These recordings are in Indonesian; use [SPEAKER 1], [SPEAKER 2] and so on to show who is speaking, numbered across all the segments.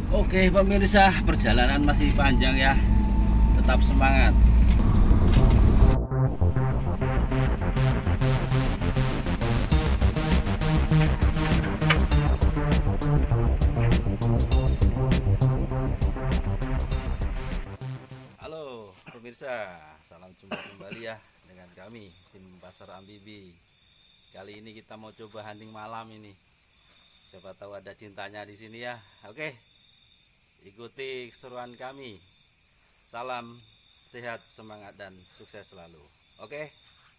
[SPEAKER 1] Oke pemirsa, perjalanan masih panjang ya. Tetap semangat. Halo pemirsa, salam jumpa kembali ya dengan kami tim Pasar Amfibi. Kali ini kita mau coba hunting malam ini. Siapa tahu ada cintanya di sini ya. Oke, ikuti keseruan kami. Salam sehat, semangat dan sukses selalu. Oke.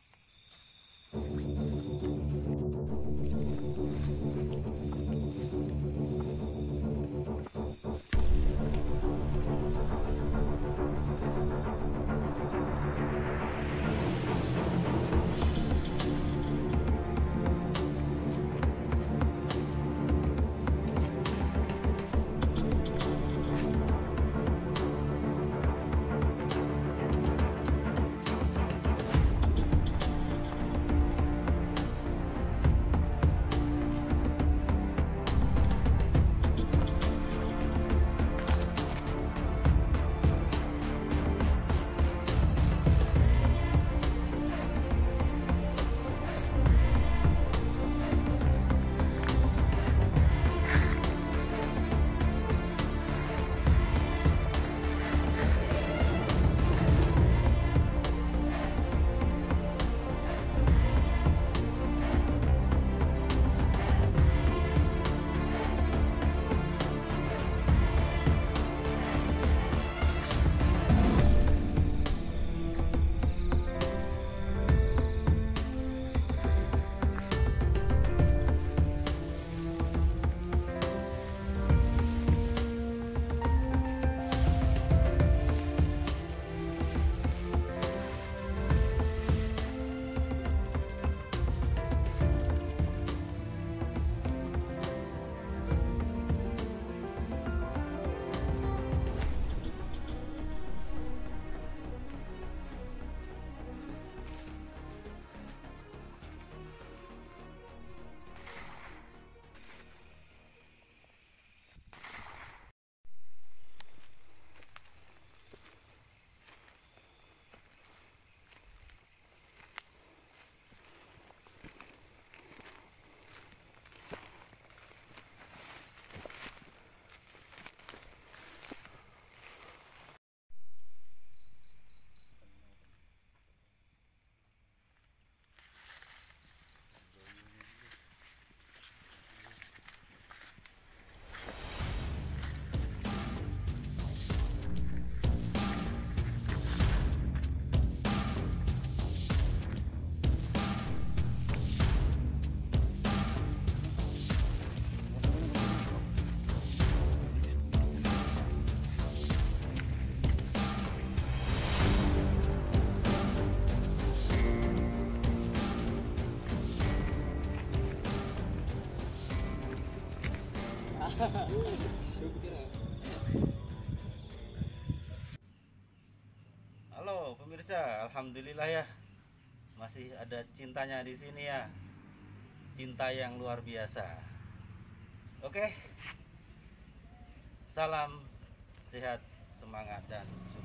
[SPEAKER 1] Halo pemirsa, alhamdulillah ya, masih ada cintanya di sini ya. Cinta yang luar biasa. Oke. Salam sehat, semangat dan sukses.